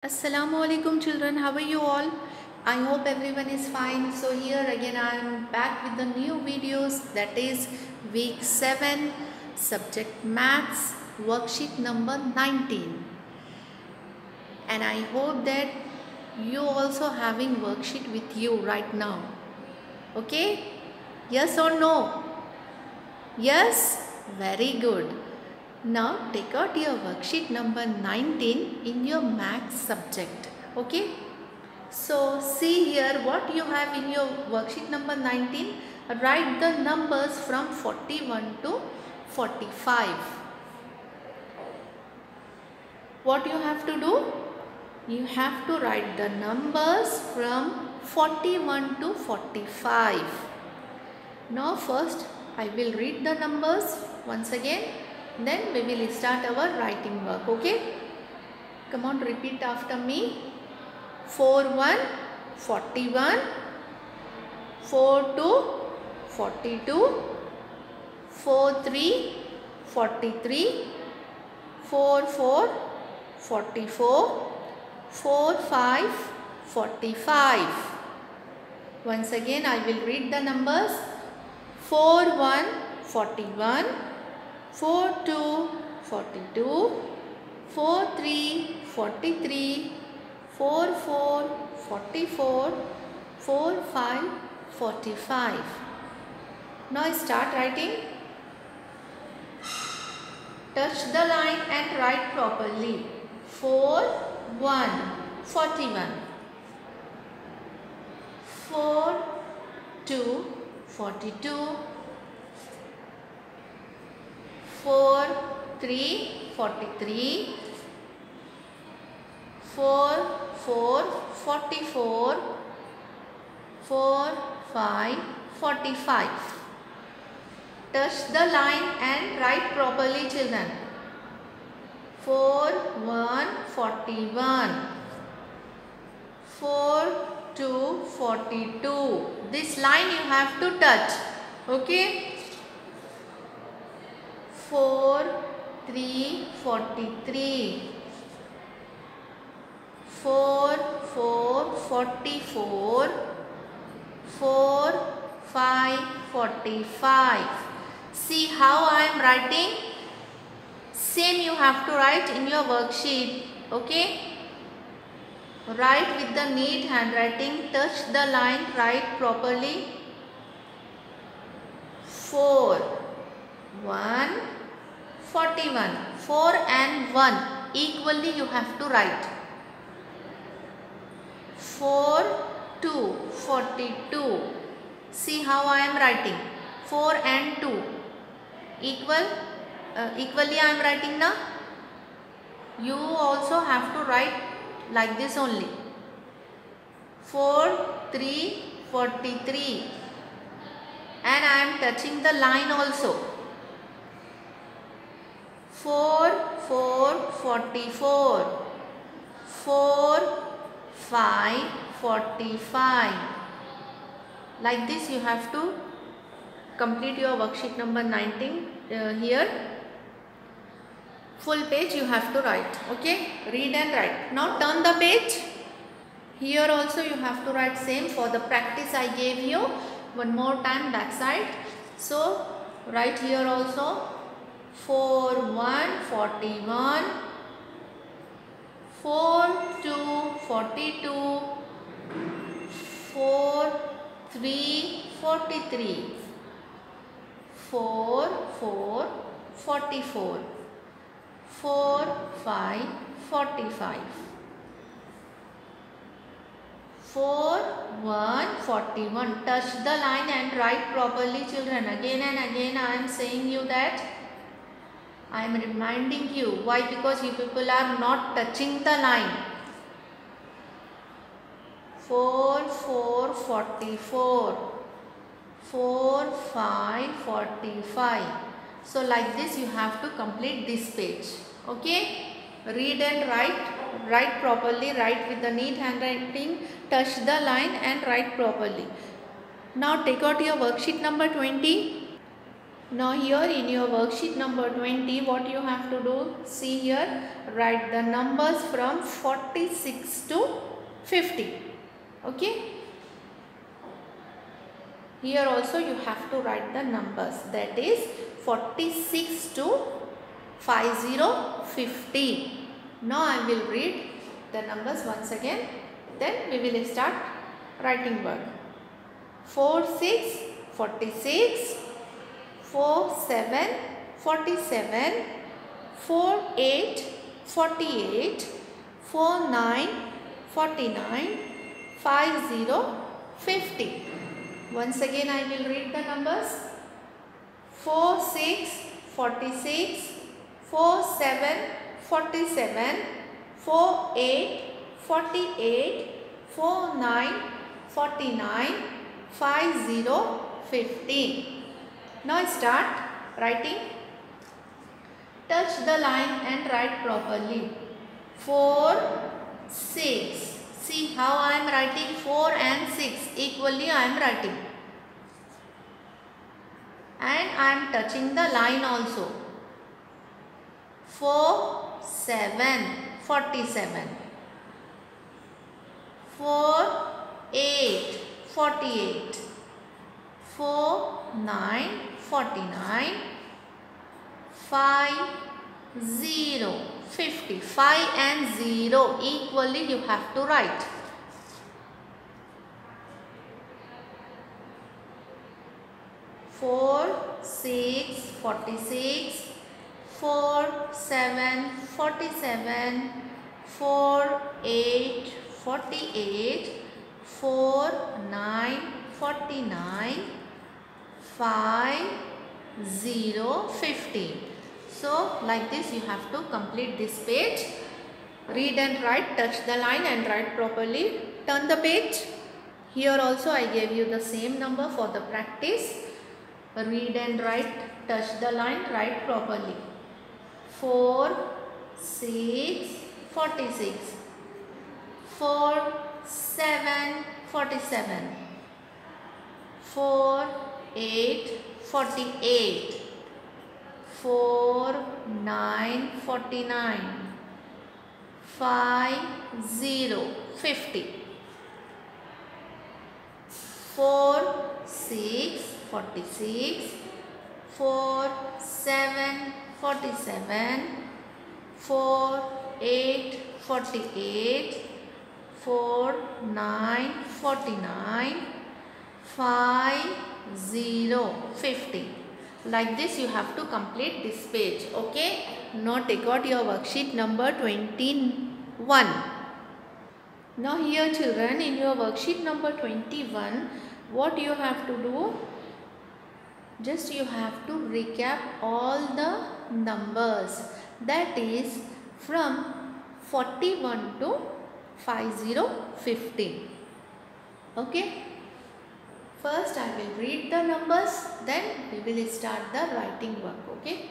Assalamu alaikum children, how are you all? I hope everyone is fine. So here again I am back with the new videos, that is week 7 subject maths worksheet number 19, and I hope that you also having worksheet with you right now. Okay? Yes or no? Yes? Very good. Now take out your worksheet number 19 in your maths subject. Okay? So see here what you have in your worksheet number 19. Write the numbers from 41 to 45. What you have to do? You have to write the numbers from 41 to 45. Now first I will read the numbers once again, then we will start our writing work. Okay? Come on, repeat after me. 41 41, 42 42, 43 43, 44 44, 45 45. Once again I will read the numbers. 41 41, 42 42, 43 43, 44 44, 45 45. Now start writing. Touch the line and write properly. 4 1 41, 4 2 42, 4 3 43, 4 4 44, 4 5 45. Touch the line and write properly children. 4 1 41, 4 2 42. This line you have to touch. Okay? 4 3 43, 4 4 44, 4 5 45. See how I am writing? Same you have to write in your worksheet. Okay? Write with the neat handwriting. Touch the line. Write properly. 4 1 41. 4 and 1 equally you have to write. 4 2 42. See how I am writing. 4 and 2 equally I am writing now. You also have to write like this only. 4 3 43, and I am touching the line also. 4 4 44, 4 5 45. Like this you have to complete your worksheet number 19. Here full page you have to write. Okay? Read and write. Now turn the page. Here also you have to write same. For the practice I gave you one more time backside. So write here also. 4 1 41, 4 2 42, 4 3 43, 4 4 44, 4 5 45, 4 1 41. Touch the line and write properly children. Again and again I am saying you that. I am reminding you. Why? Because you people are not touching the line. 4 4 44, 4 5 45. So like this you have to complete this page. Okay? Read and write. Write properly. Write with the neat handwriting. Touch the line and write properly. Now take out your worksheet number 20. Now here in your worksheet number 20, what you have to do, see here, write the numbers from 46 to 50. Okay. Here also you have to write the numbers, that is 46 to 50. Now I will read the numbers once again, then we will start writing word. 4 6 46, 4 7 47, 4 8 48, 4 9 49, 50 50. Once again I will read the numbers. 4 6 46, 4 7 47, 4 8 48, 4 9 49, 50 50. Now start writing. Touch the line and write properly. 4 6. See how I am writing 4 and 6 equally I am writing. And I am touching the line also. 4 7 47. 4 8 48. 4 9 49. 5 0 50. 5 and 0 equally you have to write. 4 6 46, 4 7 47, 4 8 48, 4 9 49, 5 0 50. So like this you have to complete this page. Read and write, touch the line and write properly. Turn the page. Here also I gave you the same number for the practice. Read and write, touch the line, write properly. 4 6 46, 4 7 47, 4 8 48, 4 9 49, 5 0 50, 4 6 46, 4 7 47, 4 8 48, 4 9 49, 5 0 50. Like this you have to complete this page. Okay. Now take out your worksheet number 21. Now here children, in your worksheet number 21, what you have to do? Just you have to recap all the numbers, that is from 41 to 50. Okay. First I will read the numbers, then we will start the writing work. Okay.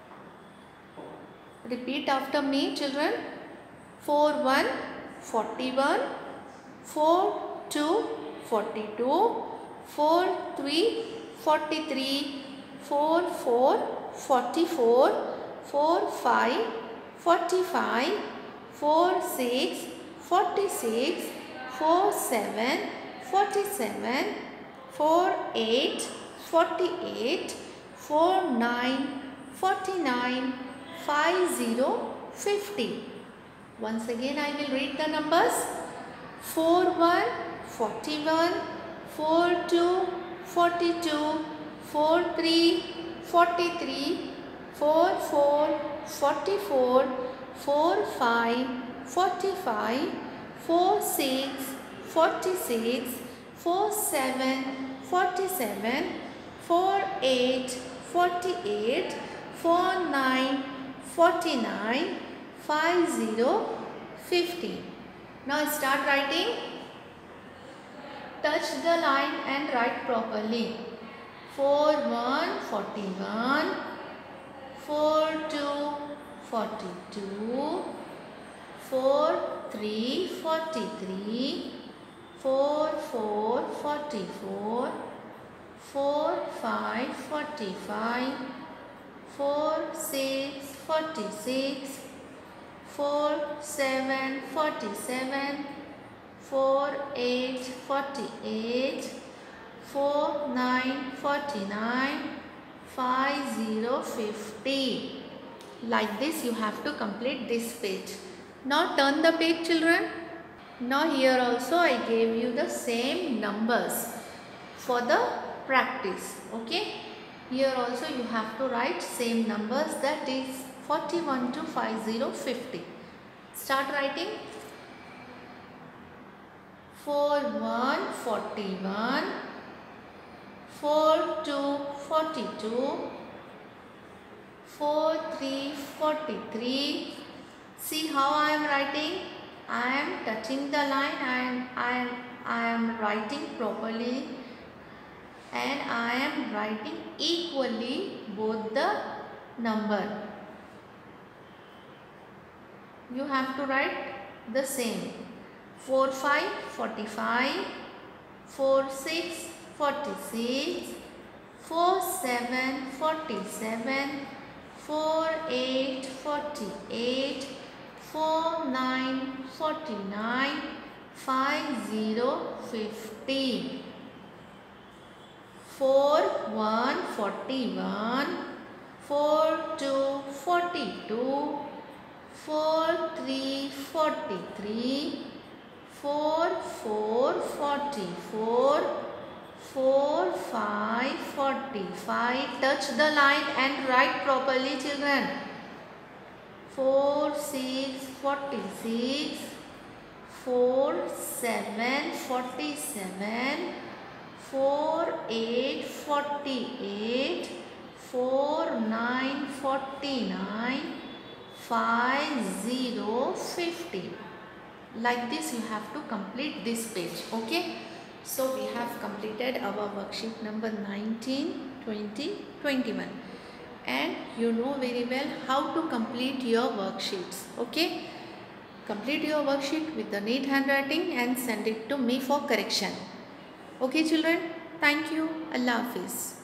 Repeat after me children. 4 1 41, 4 2 42, 4 3 43, 4 4 44, 4 5 45, 4 6 46, 4 7 47, 4 8 48, 4 9 49, 50 50. Once again I will read the numbers. 4 1 41, 4 2 42, 4 3 43, 4 4 44, 4 5 45, 4 6 46, 4 7 47, 4 8 48, 4 9 49, 50 50. Now start writing. Touch the line and write properly. 4 1 41, 4 2 42, 4 3 43, 4 4 44, 4, 5, 45, 4, 6, 46, 4, 7, 47, 4, 8, 48, 4, 9, 49, 5, 0, 50. Like this you have to complete this page. Now turn the page, children. Now here also I gave you the same numbers for the practice. Okay. Here also you have to write same numbers, that is 41 to 50, 50. Start writing. 4, 1, 41. 4, 2, 42. 4, 3, 43. See how I am writing? I am touching the line and I am writing properly, and I am writing equally both the number. You have to write the same. 4, 5, 45. 4, 6, 46. 4, 7, 47. 4, 8, 48. 4, 9, 49. 5, 0, 50. 4, 1, 41. 4, 2, 42. 4, 3, 43. 4, 4, 44. 4, 5, 45. Touch the line and write properly, children. 4, 6, 46. 4, 7, 47. 4, 8, 48. 4, 9, 49. 5, 0, 50. Like this you have to complete this page. Okay. So we have completed our worksheet number 19, 20, 21. And you know very well how to complete your worksheets. Okay. Complete your worksheet with the neat handwriting and send it to me for correction. Okay children. Thank you. Allah Hafiz.